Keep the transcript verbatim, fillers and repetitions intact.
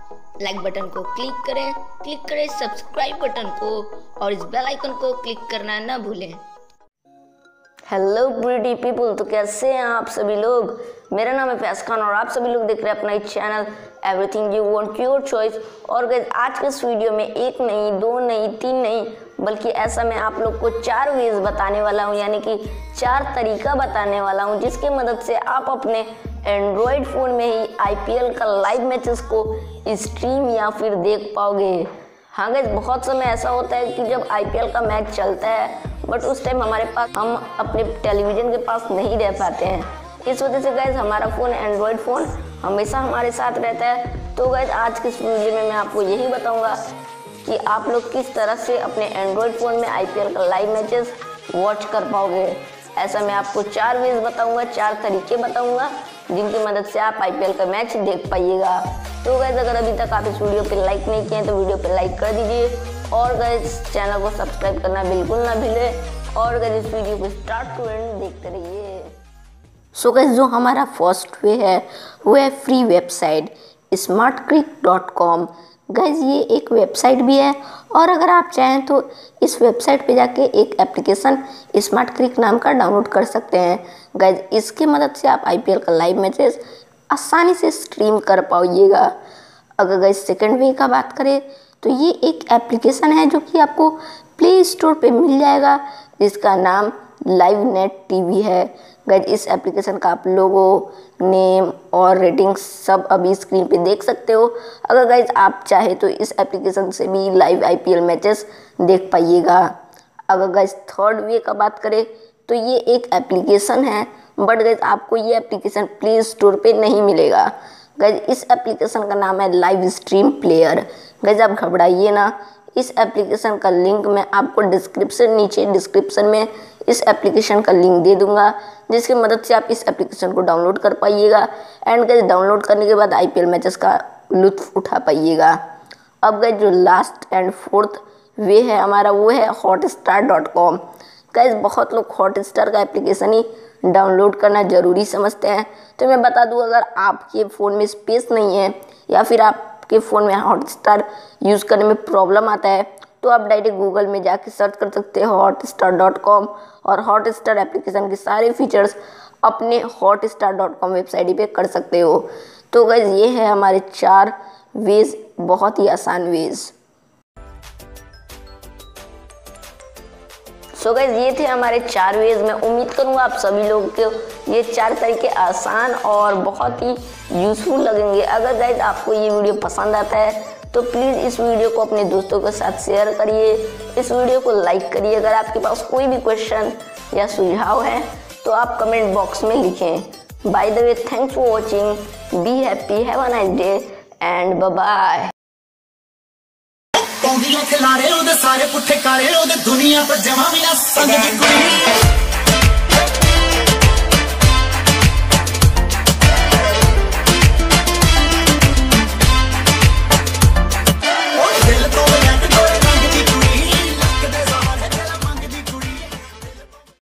Like button को click करें, click करें सब्सक्राइब बटन को और इस बेल आइकन को क्लिक करना ना भूलें। हेलो प्रीटी पीपल, तो कैसे हैं आप सभी लोग। मेरा नाम है फैज खान और आप सभी लोग देख रहे हैं अपना ही channel everything you want your choice. और गाइस आज के इस वीडियो में एक नहीं, दो नहीं, तीन नहीं, बल्कि ऐसा मैं आप लोग को चार वेज बताने वाला हूं, यानी कि चार तरीका बताने वाला हूं जिसकी मदद से आप अपने एंड्रॉयड फ़ोन में ही आईपीएल का लाइव मैचेस को स्ट्रीम या फिर देख पाओगे। हाँ गाइस, बहुत समय ऐसा होता है कि जब आईपीएल का मैच चलता है बट उस टाइम हमारे पास हम अपने टेलीविज़न के पास नहीं रह पाते हैं। इस वजह से गाइस हमारा फ़ोन एंड्रॉयड फ़ोन हमेशा हमारे साथ रहता है। तो गाइस आज के इस वीडियो में मैं आपको यही बताऊंगा कि आप लोग किस तरह से अपने एंड्रॉयड फ़ोन में आईपीएल का लाइव मैचेस वॉच कर पाओगे। ऐसा मैं आपको चार वेज बताऊंगा, चार तरीके बताऊंगा जिनकी मदद से आप आईपीएल का मैच देख पाइएगा। तो गाइस अगर अभी तक आप इस वीडियो पे लाइक नहीं किए तो वीडियो पे लाइक कर दीजिए और गाइस चैनल को सब्सक्राइब करना बिल्कुल ना भूलें और गाइस इस वीडियो को स्टार्ट टू एंड देखते रहिए। सो गाइस जो हमारा फर्स्ट वे है वो है free website smart crick dot com. Guys ये एक वेबसाइट भी है और अगर आप चाहें तो इस वेबसाइट पे जाके एक एप्लीकेशन स्मार्ट क्रिक नाम का डाउनलोड कर सकते हैं। गाइस इसकी मदद से आप आईपीएल का लाइव मैचेस आसानी से स्ट्रीम कर पाइएगा। अगर गाइस सेकंड वे का बात करें तो ये एक एप्लीकेशन है जो कि आपको प्ले स्टोर पे मिल जाएगा जिसका नाम लाइवनेट टीवी है। गाइस इस एप्लीकेशन का आप लोगो, नेम और रेटिंग्स सब अभी स्क्रीन पे देख सकते हो। अगर गाइस आप चाहे तो इस एप्लीकेशन से भी लाइव आईपीएल मैचेस देख पाइएगा। अगर गाइस थर्ड वे का बात करें तो ये एक एप्लीकेशन है बट गाइस आपको ये एप्लीकेशन प्ले स्टोर पे नहीं मिलेगा। गाइस इस एप्लीकेशन का नाम है लाइव स्ट्रीम प्लेयर। गाइस आप घबराइए ना, इस एप्लीकेशन का लिंक मैं आपको डिस्क्रिप्शन नीचे डिस्क्रिप्शन में इस एप्लीकेशन का लिंक दे दूंगा जिसकी मदद से आप इस एप्लीकेशन को डाउनलोड कर पाइएगा एंड गाइस डाउनलोड करने के बाद आईपीएल मैचेस का लुत्फ उठा पाइएगा। अब गाइस जो लास्ट एंड फोर्थ वे है हमारा वो है हॉटस्टार डॉट कॉम। गाइस बहुत लोग हॉटस्टार का एप्लीकेशन ही डाउनलोड करना ज़रूरी समझते हैं, तो मैं बता दूं अगर आपके फ़ोन में स्पेस नहीं है या फिर आपके फ़ोन में हॉटस्टार यूज़ करने में प्रॉब्लम आता है तो आप डायरेक्ट गूगल में जाके सर्च कर सकते हो हॉटस्टार डॉट कॉम और हॉटस्टार एप्लीकेशन के सारे फीचर्स अपने हॉटस्टार डॉट कॉम वेबसाइट पे कर सकते हो। तो गाइस ये है हमारे चार वेज, बहुत ही आसान वेज। सो गाइस ये थे हमारे चार वेज। मैं उम्मीद करूँगा आप सभी लोगों को ये चार तरीके आसान और बहुत ही यूज़फुल लगेंगे। अगर गाइस आपको ये वीडियो पसंद आता है तो प्लीज़ इस वीडियो को अपने दोस्तों के साथ शेयर करिए, इस वीडियो को लाइक करिए। अगर आपके पास कोई भी क्वेश्चन या सुझाव है तो आप कमेंट बॉक्स में लिखें। By the way, thanks for watching, be happy, have a nice day and bye bye. खिलारे सारे पुट्ठे कारे दुनिया पर जमा भी ना संग